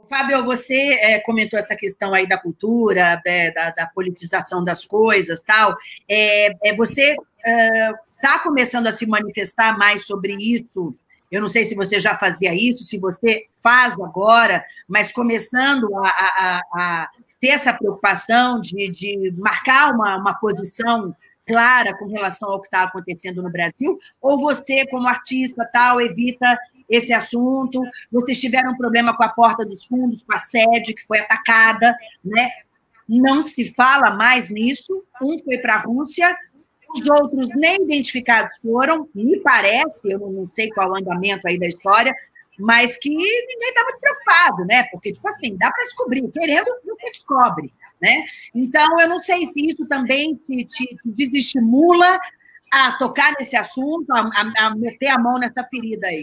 Fábio, você comentou essa questão aí da cultura, da politização das coisas, tal. Você está começando a se manifestar mais sobre isso? Eu não sei se você já fazia isso, se você faz agora, mas começando a ter essa preocupação de marcar uma posição clara com relação ao que está acontecendo no Brasil, ou você, como artista, tal, evita esse assunto? Vocês tiveram um problema com a Porta dos Fundos, com a sede que foi atacada, né? Não se fala mais nisso. Um foi para a Rússia, os outros nem identificados foram, me parece, eu não sei qual é o andamento aí da história, mas que ninguém está muito preocupado, né? Porque, tipo assim, dá para descobrir, querendo, você descobre, né? Então, eu não sei se isso também te desestimula a tocar nesse assunto, a meter a mão nessa ferida aí.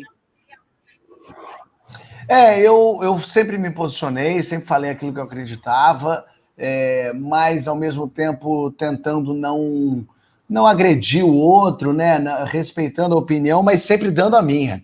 Eu sempre me posicionei, sempre falei aquilo que eu acreditava, mas, ao mesmo tempo, tentando não agredir o outro, né, respeitando a opinião, mas sempre dando a minha.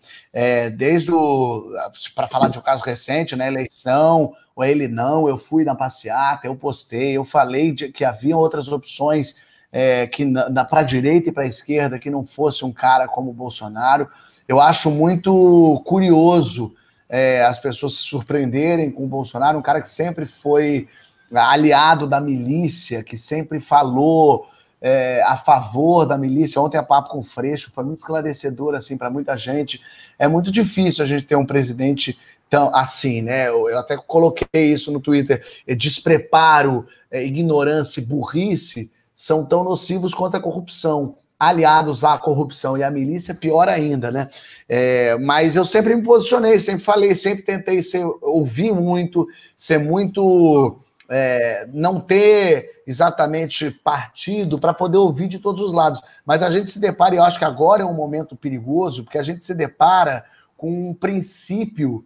Para falar de um caso recente, na eleição, ou ele não, eu fui na passeata, eu postei, eu falei que havia outras opções para a direita e para a esquerda que não fosse um cara como o Bolsonaro. Eu acho muito curioso as pessoas se surpreenderem com o Bolsonaro, um cara que sempre foi aliado da milícia, que sempre falou a favor da milícia. Ontem a Papo com o Freixo foi muito esclarecedor assim, para muita gente. É muito difícil a gente ter um presidente tão assim, né? Eu até coloquei isso no Twitter. Despreparo, ignorância e burrice são tão nocivos quanto a corrupção. Aliados à corrupção e à milícia, pior ainda, né? Mas eu sempre me posicionei, sempre falei, sempre tentei ouvir muito, ser muito... não ter exatamente partido para poder ouvir de todos os lados. Mas a gente se depara, e eu acho que agora é um momento perigoso, porque a gente se depara com um princípio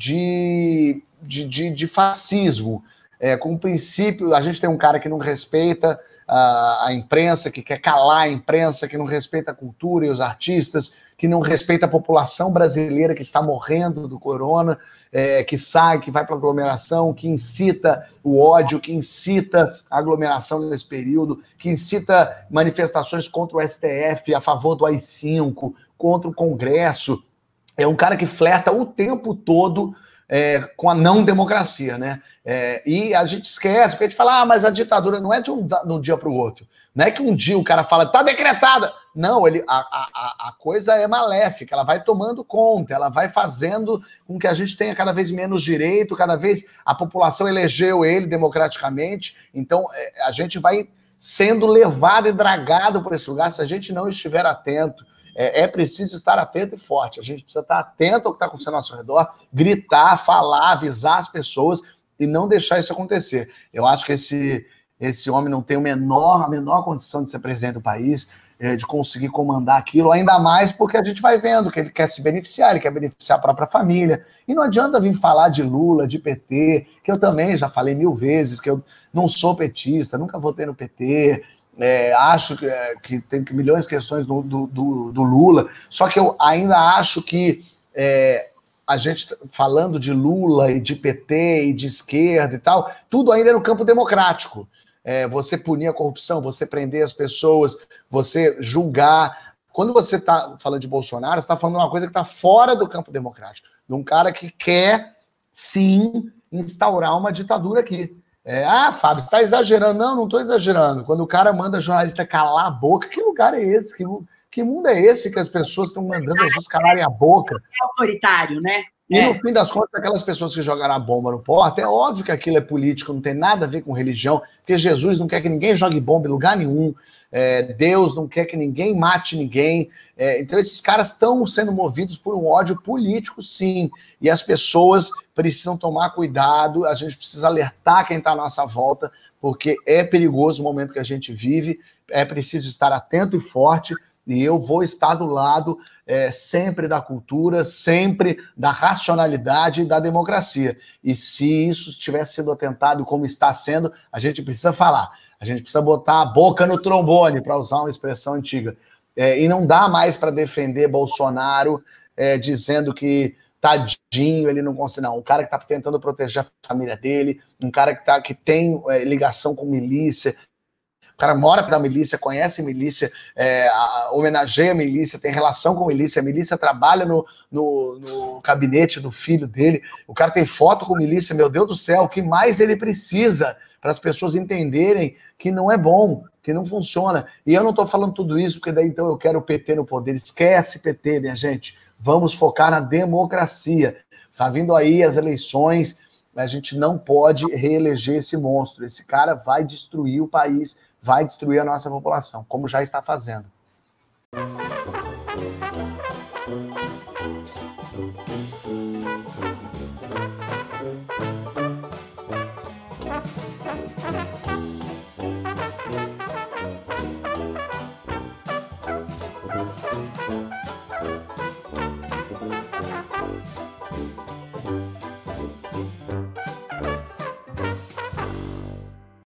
de fascismo, com um princípio... A gente tem um cara que não respeita a imprensa, que quer calar a imprensa, que não respeita a cultura e os artistas, que não respeita a população brasileira que está morrendo do corona, que sai, que vai para aglomeração, que incita o ódio, que incita a aglomeração nesse período, que incita manifestações contra o STF, a favor do AI-5, contra o Congresso. É um cara que flerta o tempo todo com a não democracia, né? E a gente esquece, porque a gente fala, mas a ditadura não é de um dia para o outro. Não é que um dia o cara fala, tá decretada. Não, a coisa é maléfica, ela vai tomando conta, ela vai fazendo com que a gente tenha cada vez menos direito, cada vez a população elegeu ele democraticamente, então a gente vai sendo levado e dragado por esse lugar se a gente não estiver atento. É preciso estar atento e forte. A gente precisa estar atento ao que está acontecendo ao nosso redor, gritar, falar, avisar as pessoas e não deixar isso acontecer. Eu acho que esse homem não tem a menor condição de ser presidente do país, de conseguir comandar aquilo, ainda mais porque a gente vai vendo que ele quer se beneficiar, ele quer beneficiar a própria família. E não adianta vir falar de Lula, de PT, que eu também já falei 1000 vezes, que eu não sou petista, nunca votei no PT, acho que tem milhões de questões do Lula, só que eu ainda acho que a gente falando de Lula e de PT e de esquerda e tal, tudo ainda é no campo democrático. Você punir a corrupção, você prender as pessoas, você julgar. Quando você está falando de Bolsonaro, você está falando de uma coisa que está fora do campo democrático, de um cara que quer, sim, instaurar uma ditadura aqui. Fábio, você está exagerando. Não estou exagerando. Quando o cara manda jornalista calar a boca, que lugar é esse? Que mundo é esse que as pessoas estão mandando as pessoas calarem a boca? É autoritário, né? E no fim das contas, aquelas pessoas que jogaram a bomba no porta, é óbvio que aquilo é político, não tem nada a ver com religião, porque Jesus não quer que ninguém jogue bomba em lugar nenhum, Deus não quer que ninguém mate ninguém, então esses caras estão sendo movidos por um ódio político, sim, e as pessoas precisam tomar cuidado, a gente precisa alertar quem está à nossa volta, porque é perigoso o momento que a gente vive, é preciso estar atento e forte, e eu vou estar do lado sempre da cultura, sempre da racionalidade e da democracia. E se isso estiver sendo atentado como está sendo, a gente precisa falar. A gente precisa botar a boca no trombone, para usar uma expressão antiga. E não dá mais para defender Bolsonaro dizendo que tadinho, ele não consegue, não. Um cara que está tentando proteger a família dele, um cara que tem ligação com milícia, o cara mora da milícia, conhece milícia, homenageia a milícia, tem relação com a milícia trabalha no gabinete do filho dele, o cara tem foto com milícia, meu Deus do céu, o que mais ele precisa para as pessoas entenderem que não é bom, que não funciona. E eu não estou falando tudo isso porque daí então eu quero o PT no poder. Esquece PT, minha gente. Vamos focar na democracia. Está vindo aí as eleições, a gente não pode reeleger esse monstro. Esse cara vai destruir o país, vai destruir a nossa população, como já está fazendo.